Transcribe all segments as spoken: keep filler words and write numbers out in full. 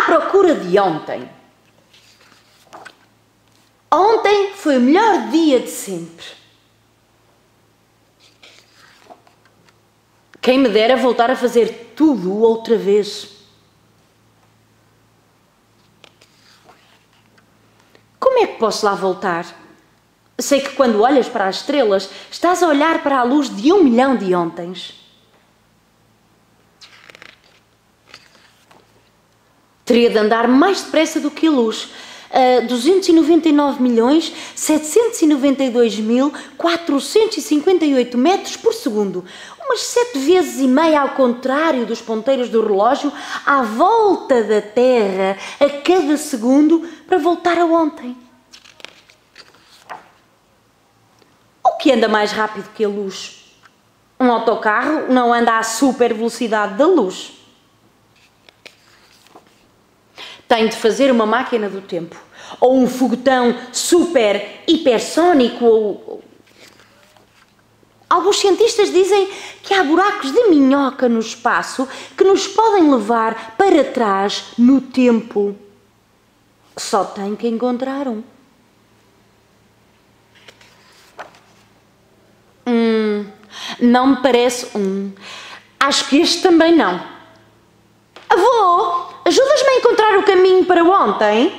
procura de ontem. Ontem foi o melhor dia de sempre. Quem me dera voltar a fazer tudo outra vez. Como é que posso lá voltar? Sei que quando olhas para as estrelas, estás a olhar para a luz de um milhão de ontens. Teria de andar mais depressa do que a luz. Uh, duzentos e noventa e nove milhões, setecentos e noventa e dois mil, quatrocentos e cinquenta e oito metros por segundo. Umas sete vezes e meia ao contrário dos ponteiros do relógio, à volta da Terra, a cada segundo, para voltar a ontem. O que anda mais rápido que a luz? Um autocarro não anda à super velocidade da luz. Tenho de fazer uma máquina do tempo, ou um foguetão super hipersónico, ou... Alguns cientistas dizem que há buracos de minhoca no espaço que nos podem levar para trás no tempo. Só tenho que encontrar um. Hum, não me parece um. Acho que este também não. Avô, ajudas-me a encontrar o caminho para ontem?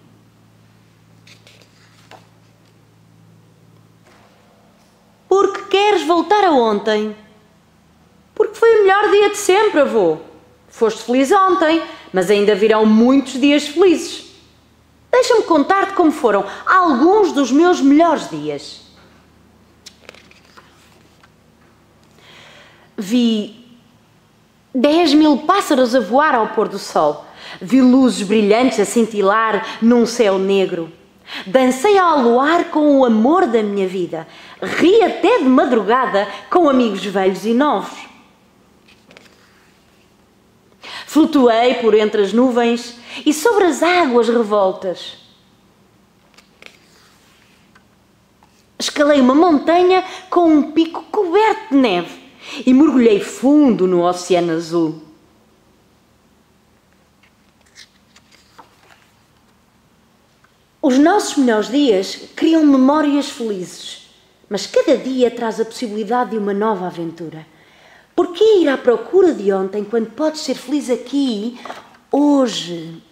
Porque queres voltar a ontem? Porque foi o melhor dia de sempre, avô. Foste feliz ontem, mas ainda virão muitos dias felizes. Deixa-me contar-te como foram alguns dos meus melhores dias. Vi dez mil pássaros a voar ao pôr do sol. Vi luzes brilhantes a cintilar num céu negro. Dancei ao luar com o amor da minha vida. Ri até de madrugada com amigos velhos e novos. Flutuei por entre as nuvens e sobre as águas revoltas. Escalei uma montanha com um pico coberto de neve e mergulhei fundo no oceano azul. Os nossos melhores dias criam memórias felizes, mas cada dia traz a possibilidade de uma nova aventura. Por que ir à procura de ontem quando podes ser feliz aqui, hoje?